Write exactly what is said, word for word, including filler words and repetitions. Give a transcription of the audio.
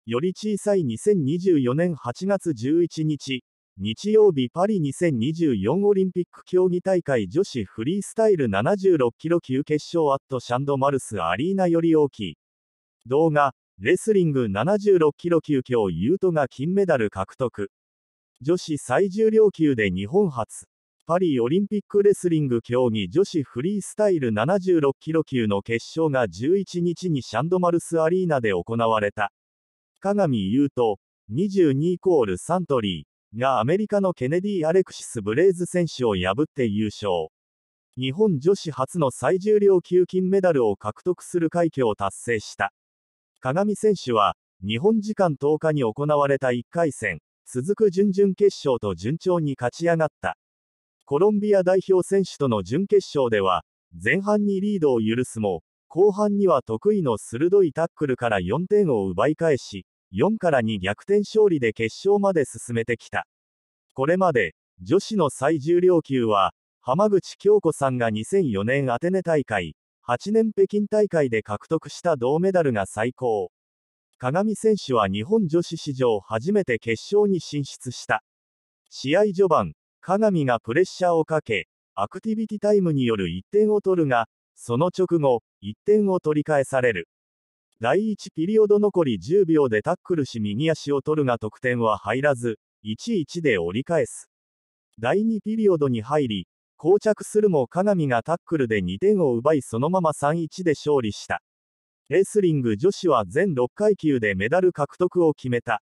より小さいにせんにじゅうよねんはちがつじゅういちにち、日曜日パリにせんにじゅうよんオリンピック競技大会女子フリースタイルななじゅうろっキロ級決勝アットシャンドマルスアリーナより大きい。動画、レスリングななじゅうろっキロ級今日ユートが金メダル獲得。女子最重量級で日本初。パリオリンピックレスリング競技女子フリースタイルななじゅうろっキロ級の決勝がじゅういちにちにシャンドマルスアリーナで行われた。鏡優斗、にじゅうにイコールサントリーがアメリカのケネディ・アレクシス・ブレイズ選手を破って優勝。日本女子初の最重量級金メダルを獲得する快挙を達成した。鏡選手は、日本時間とおかに行われたいっかい戦、続く準々決勝と順調に勝ち上がった。コロンビア代表選手との準決勝では、前半にリードを許すも、後半には得意の鋭いタックルからよんてんを奪い返し、よんからに逆転勝利で決勝まで進めてきた。これまで、女子の最重量級は、浜口京子さんがにせんよねんアテネ大会、はちねん北京大会で獲得した銅メダルが最高。鏡選手は日本女子史上初めて決勝に進出した。試合序盤、鏡がプレッシャーをかけ、アクティビティタイムによるいってんを取るが、その直後、いってんを取り返される。だいいちピリオド残りじゅうびょうでタックルし右足を取るが得点は入らず、いちいちで折り返す。だいにピリオドに入り、膠着するも鏡がタックルでにてんを奪いそのままさんたいいちで勝利した。レスリング女子は全ろっかい級でメダル獲得を決めた。